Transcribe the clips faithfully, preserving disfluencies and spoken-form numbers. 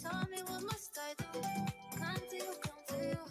Tell me what must I do? Come to you, come to you.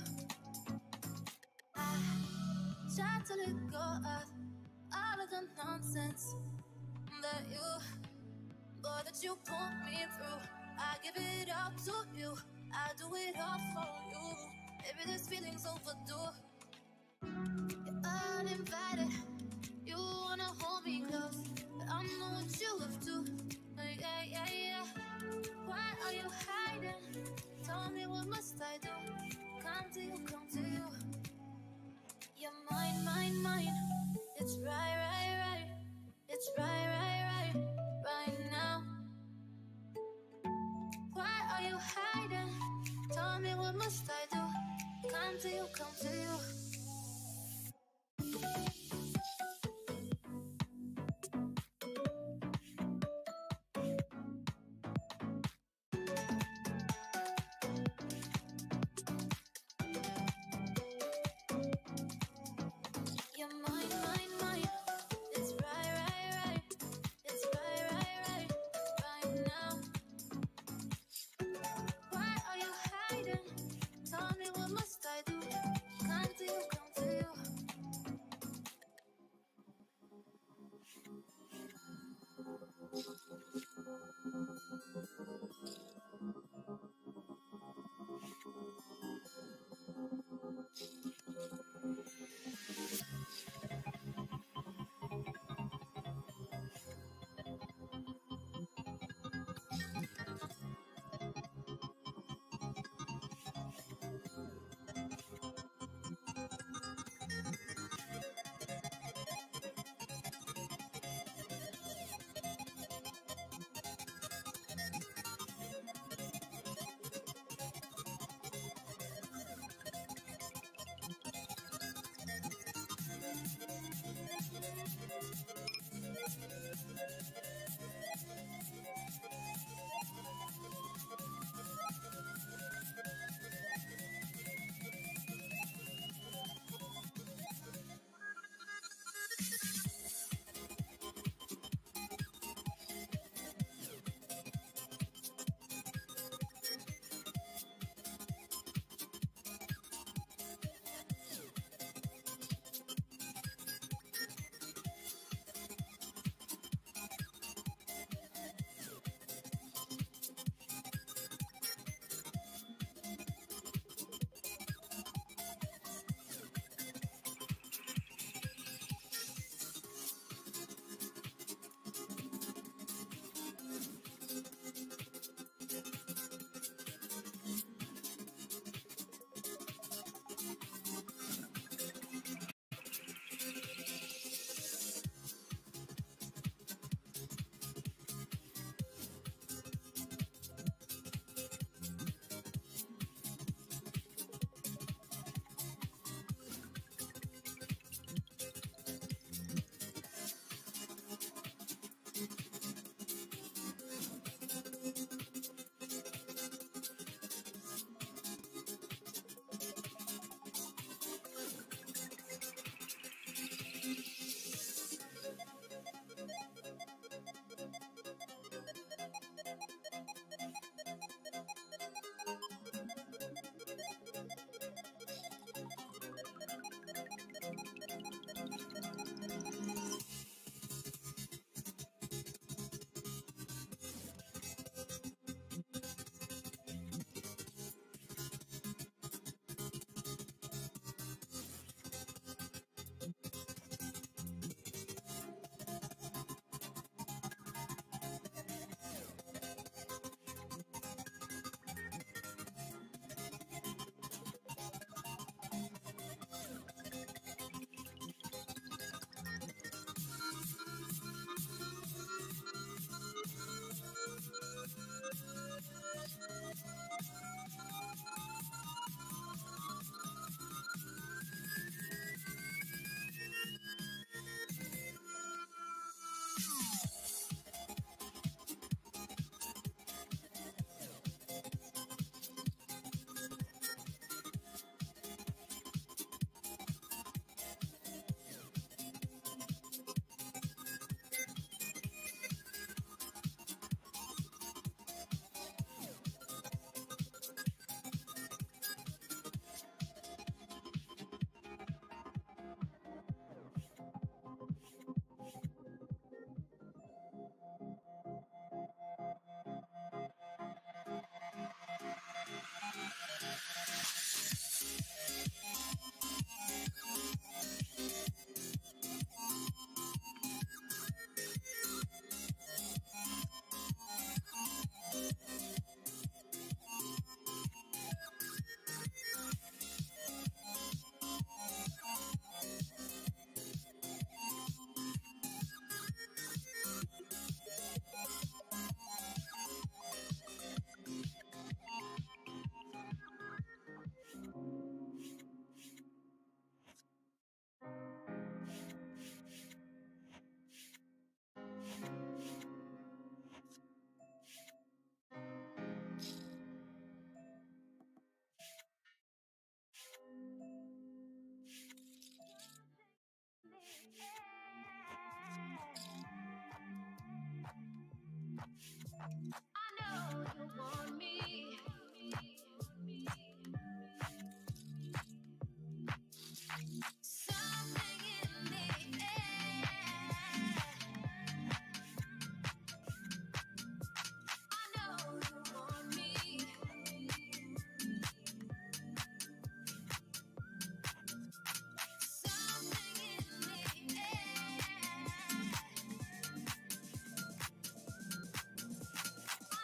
I try to let go of all of the nonsense that you, boy, that you put me through. I give it up to you, I do it all for you. Maybe this feeling's overdue. You're uninvited, you wanna hold me close, but I know what you have to. Yeah, yeah, yeah. Why are you hiding? Tell me what must I do? Come to you, come to you. You're mine, mine, mine. It's right, right, right. It's right, right, right, right now. Why are you hiding? Tell me what must I do? Come to you, come to you. You're mine, mine, mine. It's right, right, right. It's right, right, right, right now. Why are you hiding? Tell me what must I do? Come to you, I know you want me. Something in the air. I know you want me. Something in the air.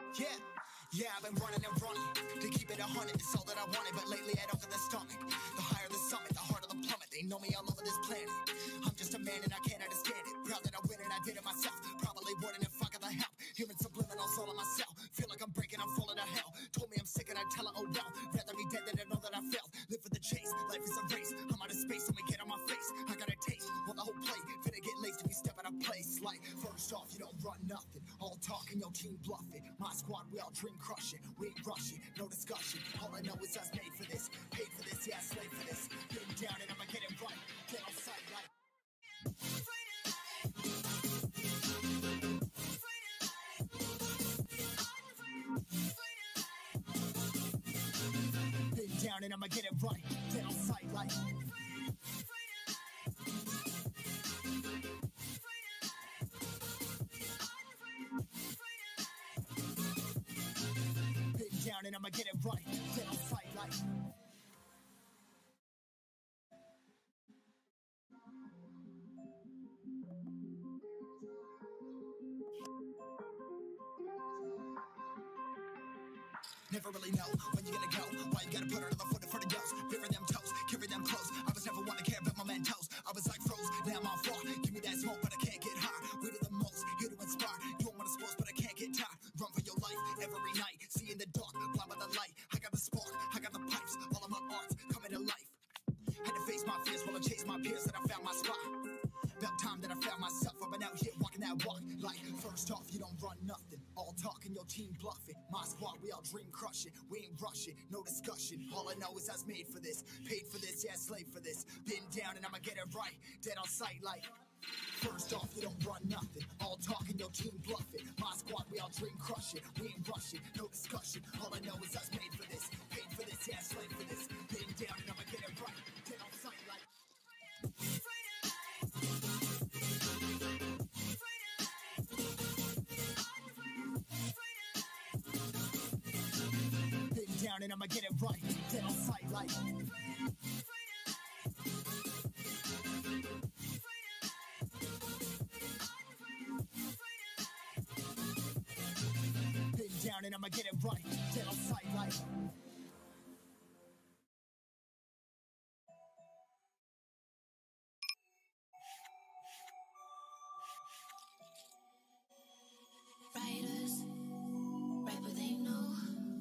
Yeah, yeah, I've been running and running to keep it a hundred. It's all that I wanted, but lately I don't get the stomach. The higher the summit, the harder the plummet. They know me all over this planet. I'm just a man and I can't understand it. Proud that I win and I did it myself. Probably wouldn't if I got the help. Human subliminals all on myself. Feel like I'm breaking, I'm falling to hell. Told me I'm sick and I tell her, oh well. Rather be dead than to know that I failed. Live for the chase, life is a race. I'm out of space, so me get on my face. I got a taste, well the whole plate. Finna get laced if we step out of place. Like, first off, you don't run nothing. All talking, your team bluffing. My squad, we all dream crushing. We ain't rushing, no discussion. All I know is us made for this. Paid for this, yeah, slave for this. Getting down and I'ma get it right. Get on sight like. Been down and I'ma get it right. Get on sight like. Been down and I'ma get it right. Get on sight like. Never really know when you're gonna go. Why you gotta put another foot in front of yours? Bury them toes, carry them close. I was never one to care about my mentos. I was like froze, now I'm on floor. Give me that smoke, but I can't get high. We do the most, here to inspire. You don't wanna sports, but I can't get tired. Run for your life every night. See in the dark, blind by the light. I got the spark, I got the pipes. All of my arts coming to life. Had to face my fears while I chase my peers that I found my spot. About time that I found myself. I've been out here walking that walk. Like, first off, you don't run nothing. All talking, your team bluffing. My squad, we all dream crushing. We ain't rushing, no discussion. All I know is I was made for this. Paid for this, yeah, slave for this. Been down and I'ma get it right. Dead on sight like. First off, you don't run nothing. All talking, your team bluffing. My squad, we all dream crushing. We ain't rushing, no discussion. All I know is I was made for this. Paid for this, yeah, slave for this. Been down and I'ma get it right. Dead on sight like. Been down and I'ma get it right. Dead on sight like. Been down and I'ma get it right. Dead on sight like. Writers, write what they know.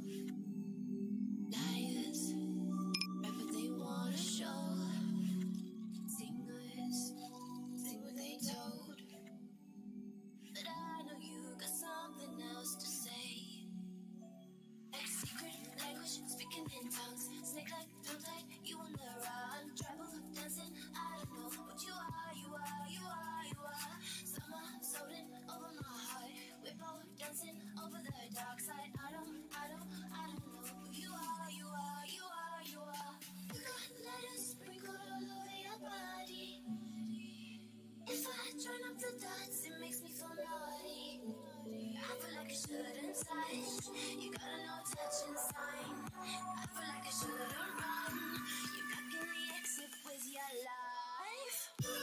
Liars, write what they wanna show. Singers, sing what they told. But I know you got something else to say. Like secret language, speaking in tongues. Snake like, tongue tight, you on the run. Tribal dancing, I don't know what you are, you are, you are, you are. Summer solding over my heart. We're both dancing over the dark side. I don't, I don't, I don't know who you are, you are, you are, you are. You got letters sprinkled all over your body. If I join up the dots, it makes me feel naughty. I feel like I shouldn't touch. You got a no touching sign. I feel like I shouldn't run. You're blocking the exit with your life.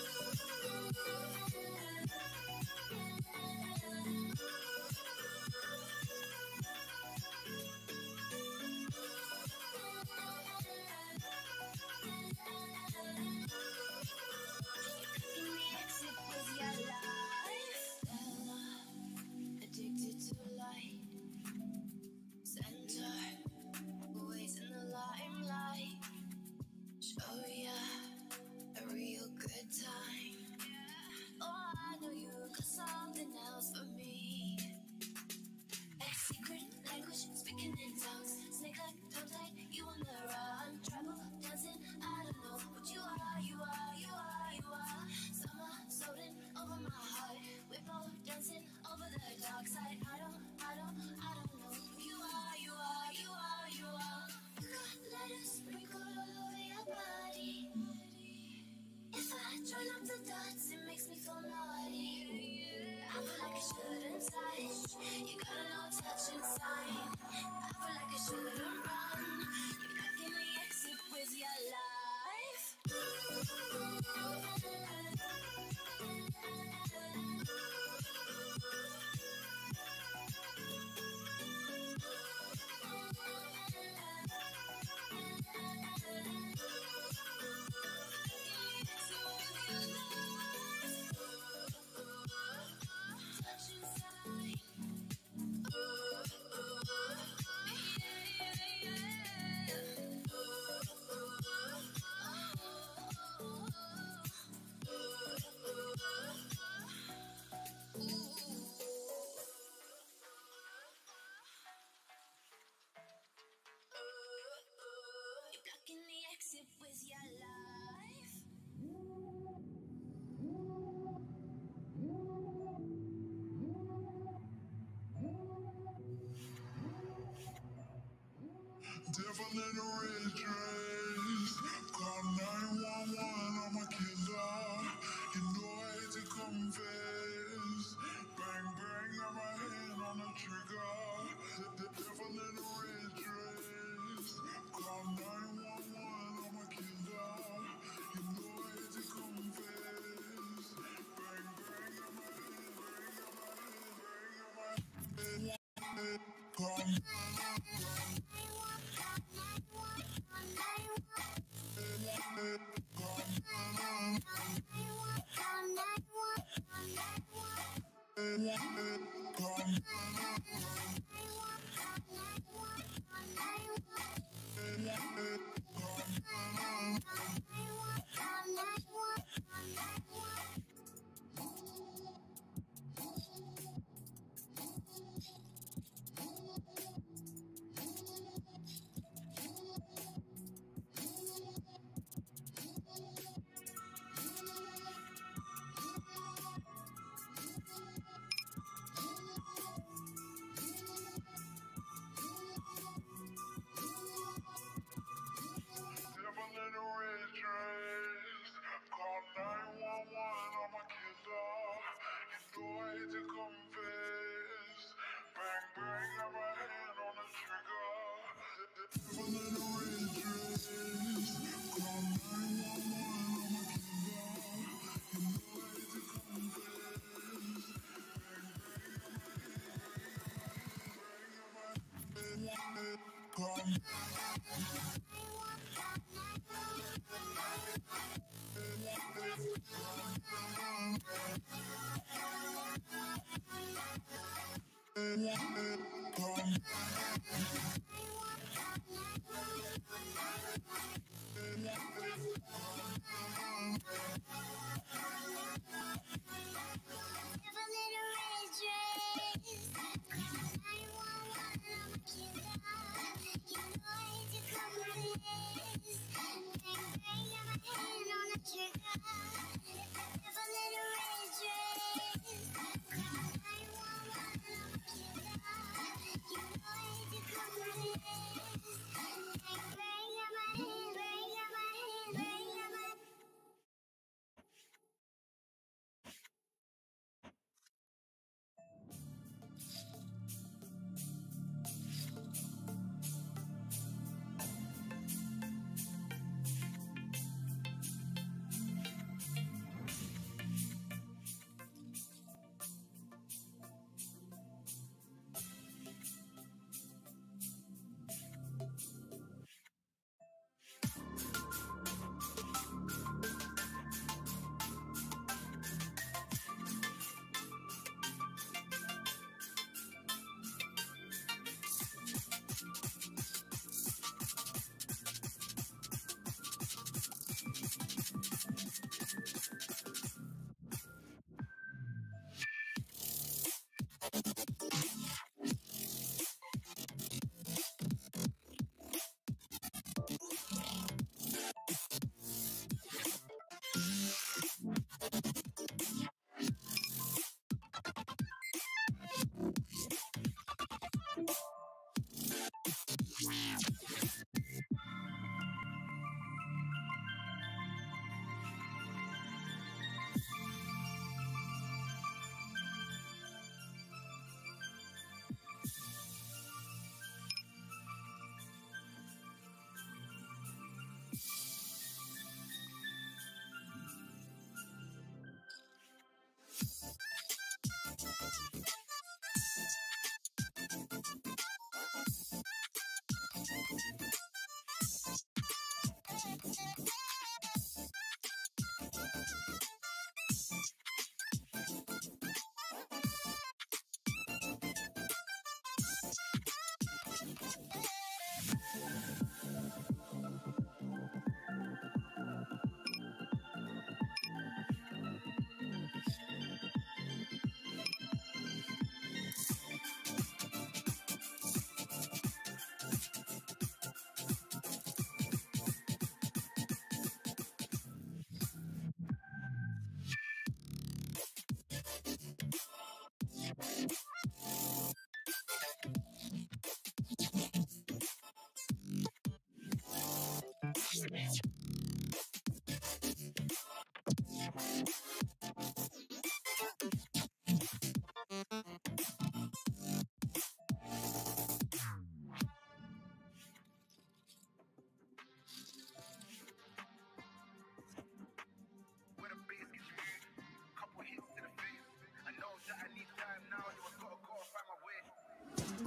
Addicted to light, center, always in the limelight. in a red dress. Call nine one one, I'm a killer. You know I hate to confess. Bang bang, got my hand on the trigger. The, the devil in a red dress. Call nine one one, I'm a killer. You know I hate to confess. Bang bang, got my hand, bang, got my hand, bang, got my hand. Call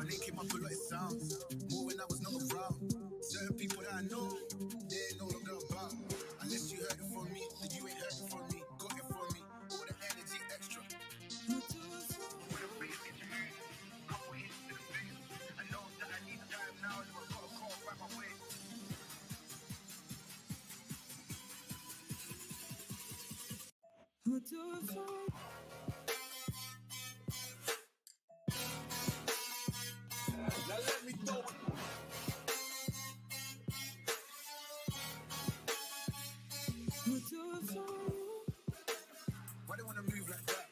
they came up a lot of sounds. More when I was not around. Certain people that I know, they ain't no longer about. Unless you heard it from me, then you ain't heard it from me. Got it from me, all the energy extra. With a bass introduced, couple hits to the face. I know that I need time now, so I gotta call right my way. Now let me throw it. Why they wanna move like that?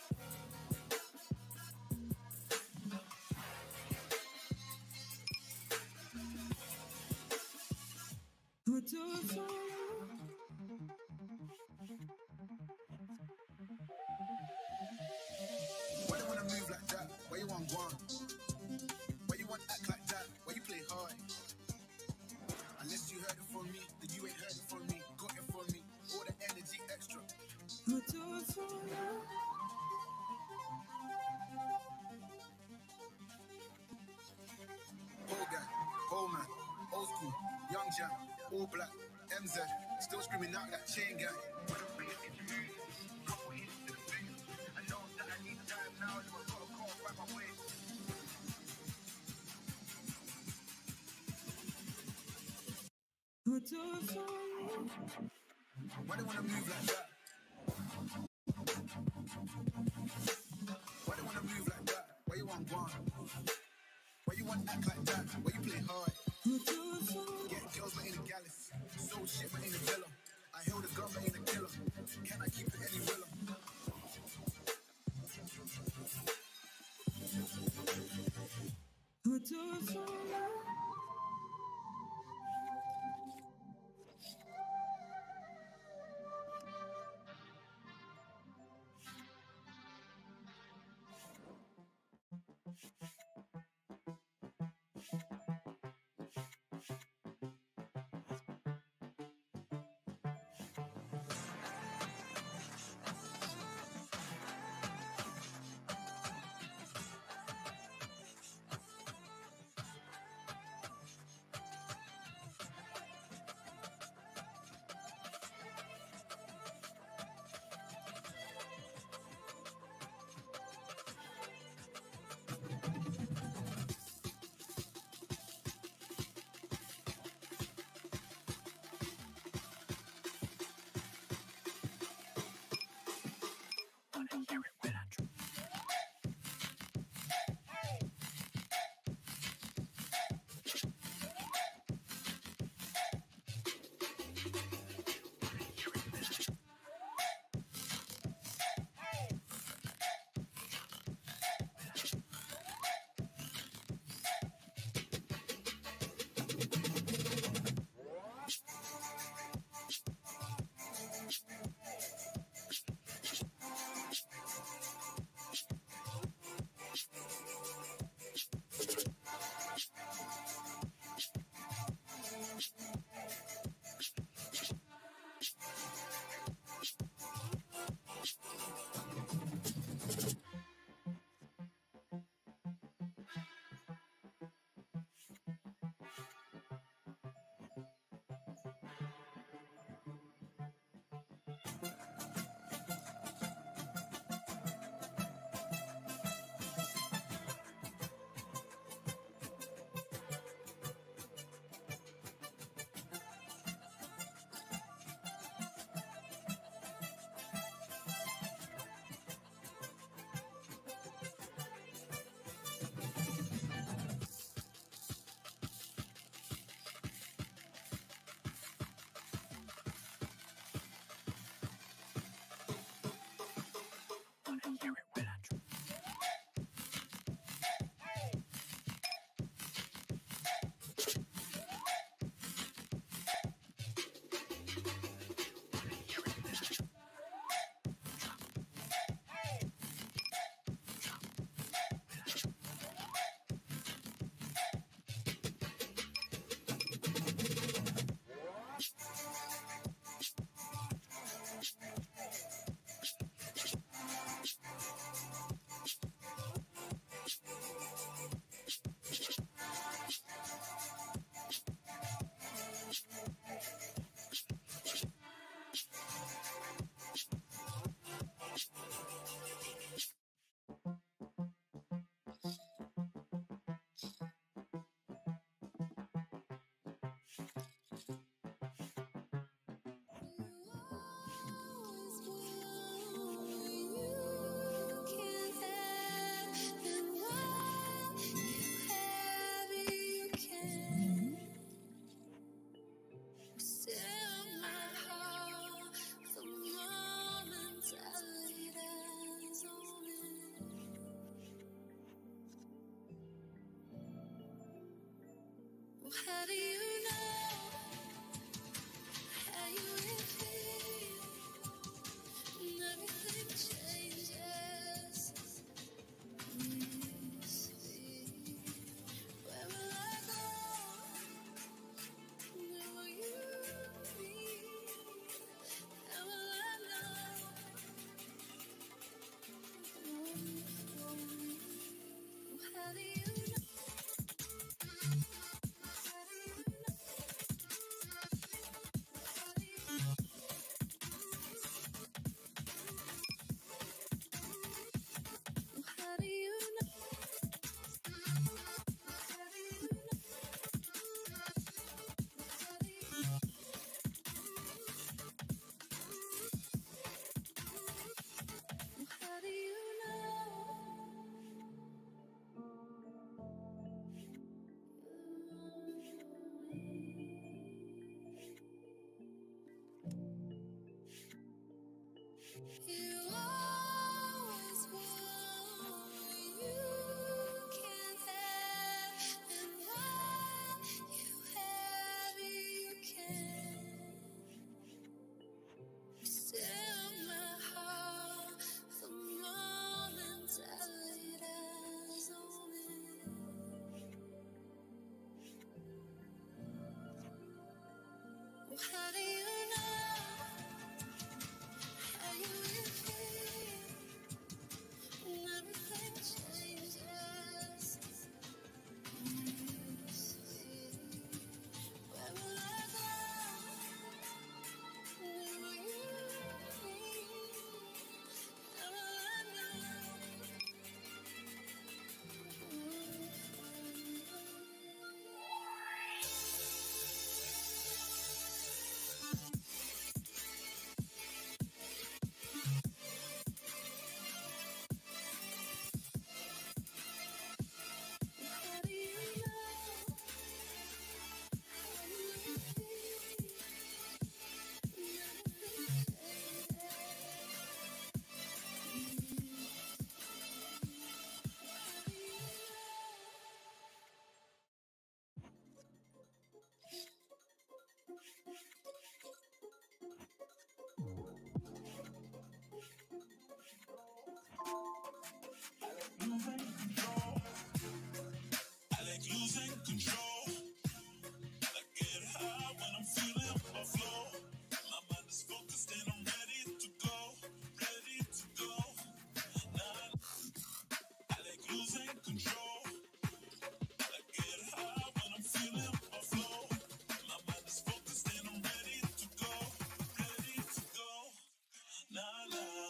Why they wanna move like that? Why you want one? Why you want act like that? Why you play hard? Unless you heard it from me, then you ain't heard it from me. Got it from me, all the energy extra. Whole guy, whole man, old school, young jam, all black, M Z, still screaming out that chain gang. Couple hits to the face. I know that I need time now, so I gotta call right my way. Why they wanna move like that? Why they wanna move like that? Why you want one? Why you want act like that? Why you play hard? Get girls but ain't a gallus. Sold shit but ain't a villa. I held a gun but ain't a killer. Can I keep it any realer? How do you know how you will feel? Everything changes. Where will I go? Where will you be? How will I know? How do you know? How do you know? How do you You always want what you can't have, and what you have you can. Still my heart for moments I laid eyes on it. How do you know how you will feel? Everything changes. Where will I go? Where will you be? How will I know? How do you know how you will feel? Everything I like losing control. I get high when I'm feeling my flow. My mind is focused and I'm ready to go, ready to go. Nah, I like losing control. I get high when I'm feeling my flow. My mind is focused and I'm ready to go, ready to go. Nah, nah.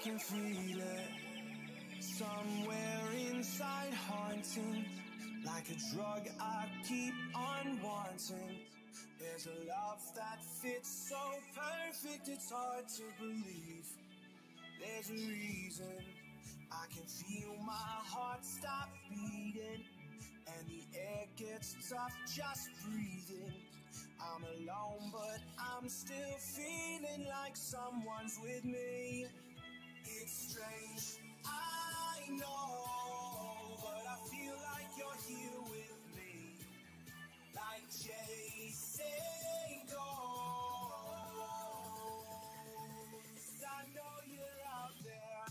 can feel it somewhere inside, haunting like a drug I keep on wanting. There's a love that fits so perfect, it's hard to believe. There's a reason I can feel my heart stop beating, and the air gets tough just breathing. I'm alone, but I'm still feeling like someone's with me. It's strange, I know, but I feel like you're here with me, like chasing ghosts. I know you're out there.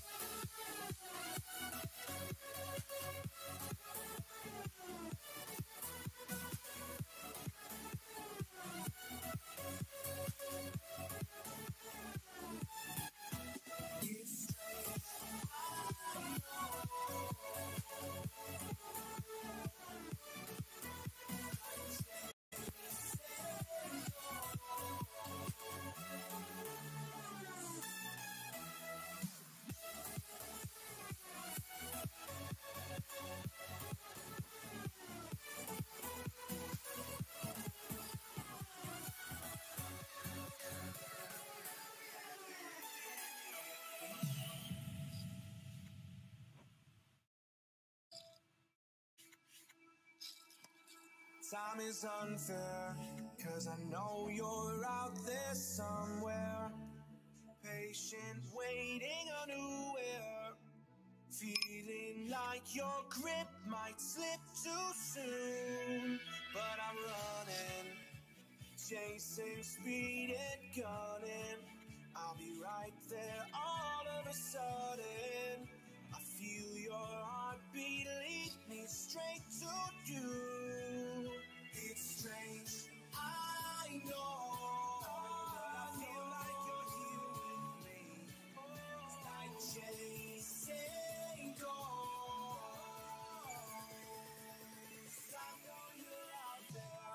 Time is unfair, cause I know you're out there somewhere, patient, waiting unaware, feeling like your grip might slip too soon. But I'm running, chasing speed and gunning. I'll be right there all of a sudden. I feel your heartbeat lead me straight to you. It's strange, I know, but I feel like you're here with me. It's like chasing ghosts. I know you're out there.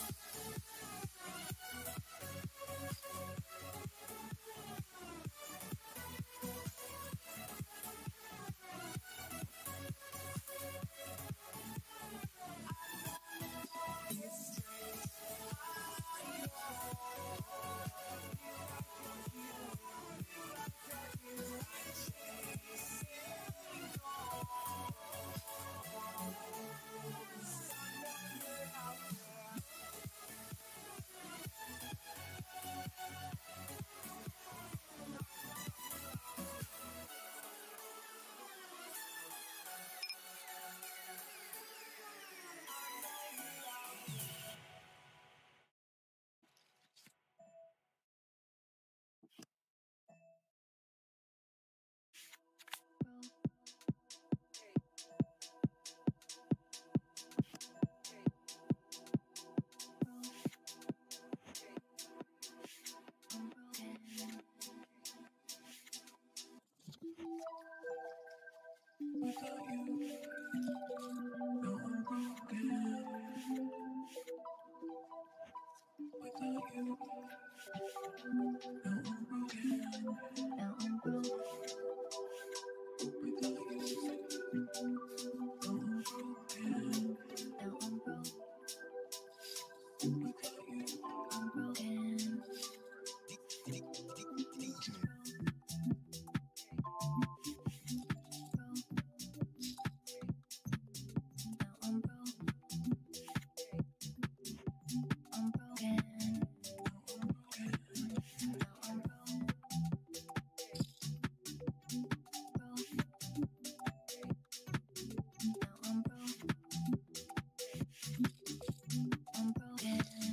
Without you, now I'm broken. Without you, now I'm broken. Now I'm broke. Without you, now I'm broken. Now I'm broke. Without you, I'm broken. I'm broken.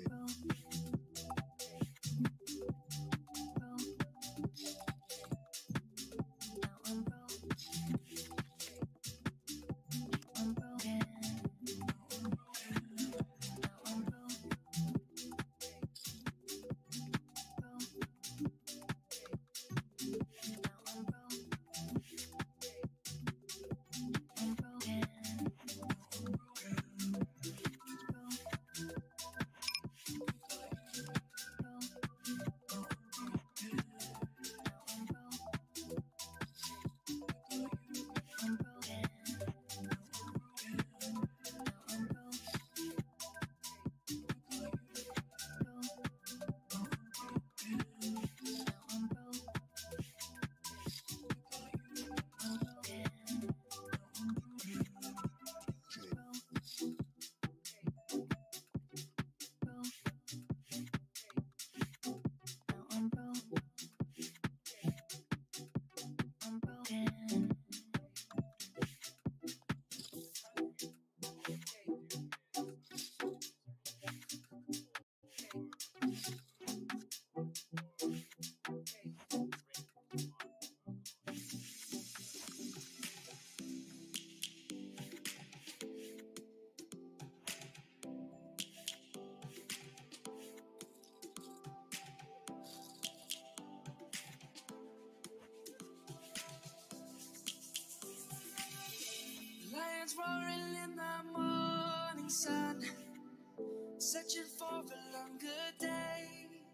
Lions roaring in the morning sun, searching for a longer day.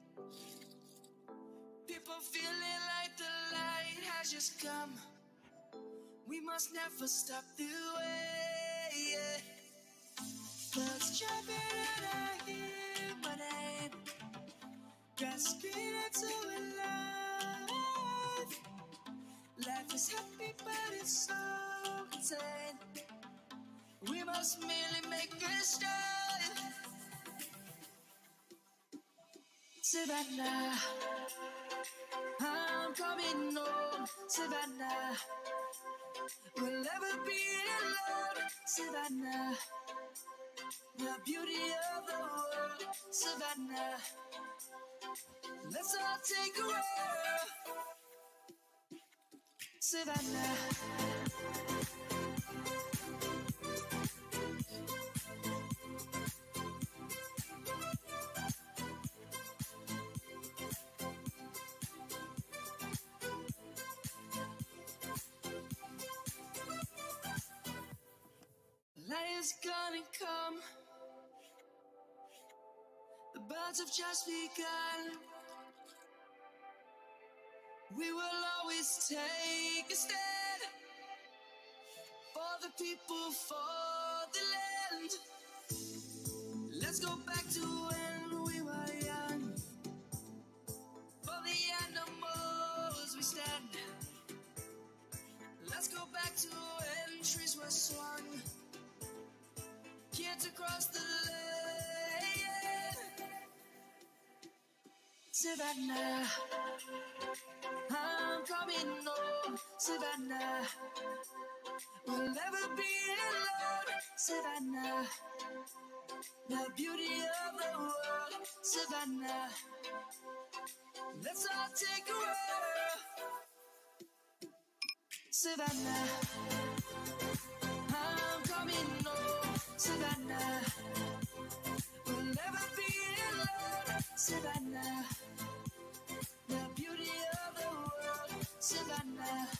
People feeling like the light has just come. We must never stop the way. Yeah. Birds jumping and I hear my name, grasping into a life. Life is happy, but it's so insane. We must merely make a start. Savannah, I'm coming home. Savannah, we'll never be alone. Savannah, the beauty of the world. Savannah, let's all take a walk. Savannah, light is gonna come. The birds have just begun. We will always take a stand for the people, for the land. Let's go back to when we were young. For the animals we stand. Let's go back to when trees were swung. Kids across the land. Savannah, I'm coming home. Savannah, we'll never be alone. Savannah, the beauty of the world. Savannah, let's all take a walk. Savannah, I'm coming home. Savannah, we'll never be alone. Savannah, the beauty of the world. Savannah.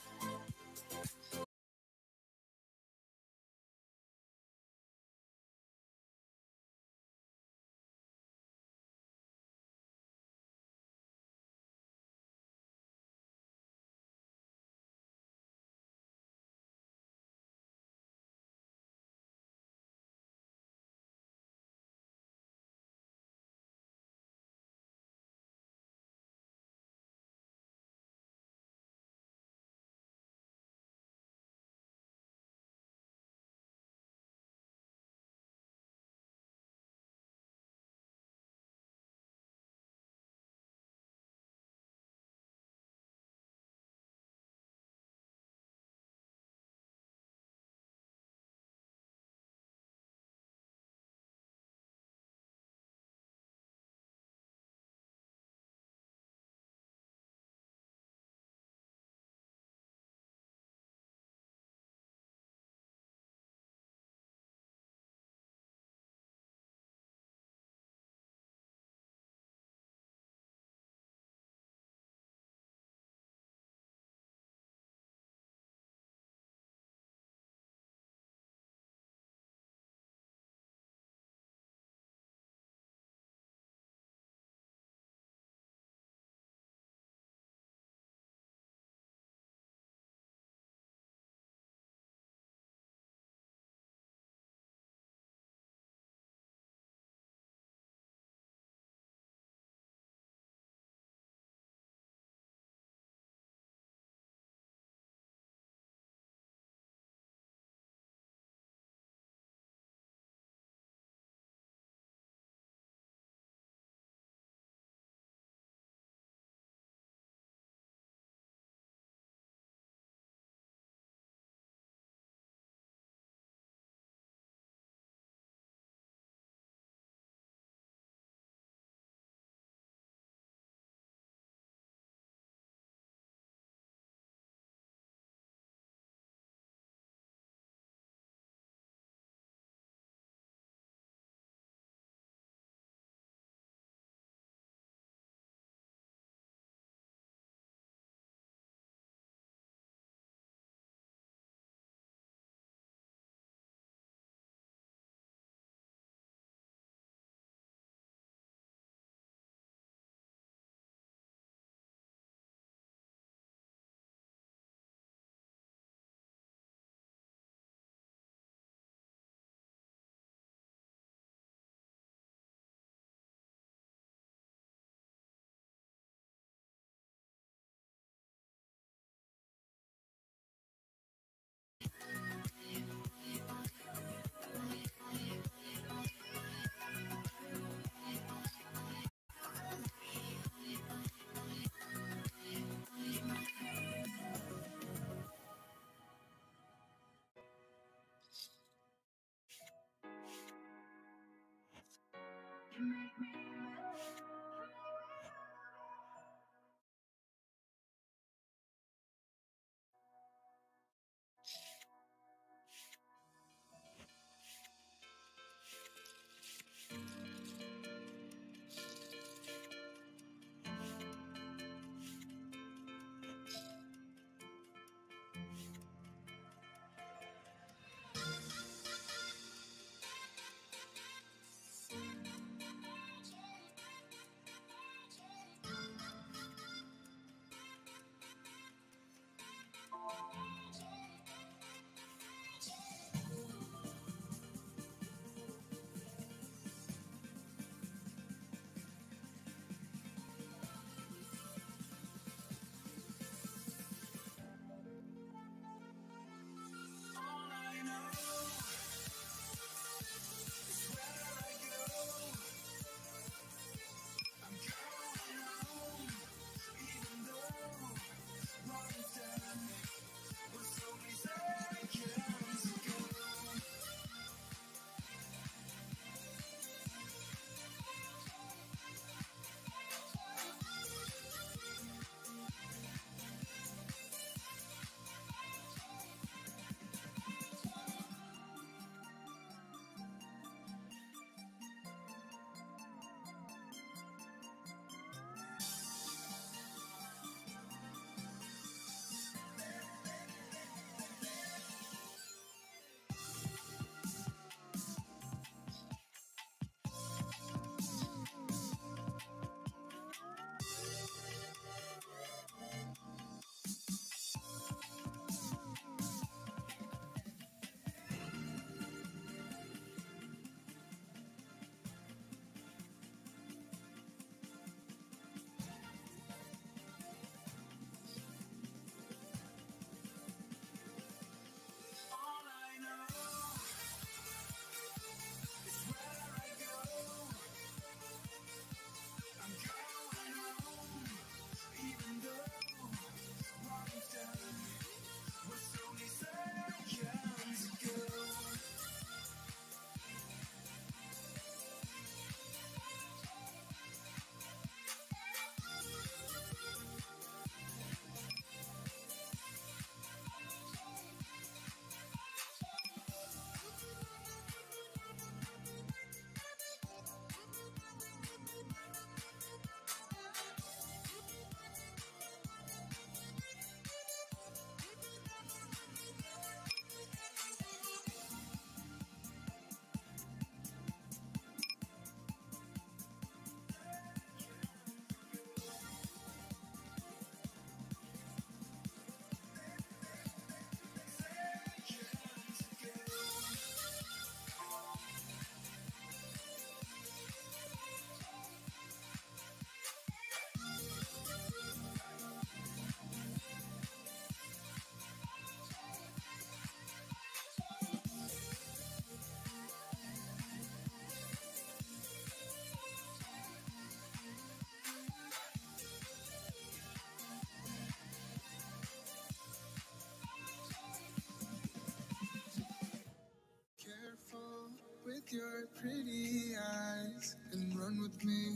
With your pretty eyes and run with me,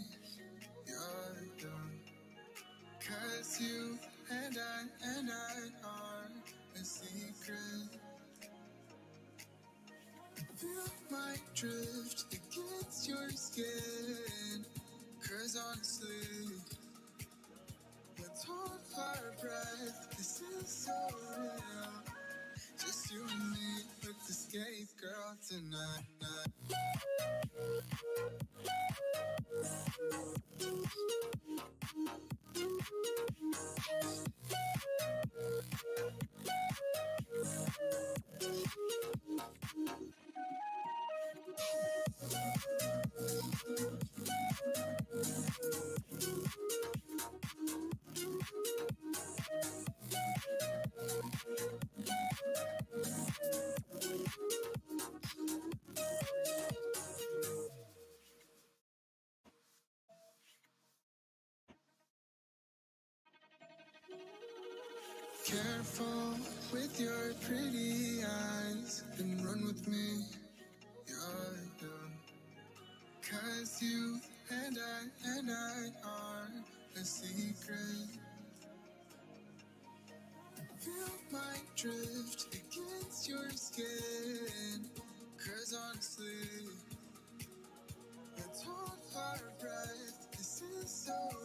you're done. Cause you and I and I are a secret. Feel my drift against your skin. Cause honestly, let's hold our breath. This is so real. Just you and me with the skate girl tonight. Careful with your pretty eyes and run with me, you're done. Cause guess you and I and I are a secret. Feel my drift against your skin. Cause honestly, let's hold our breath. This is so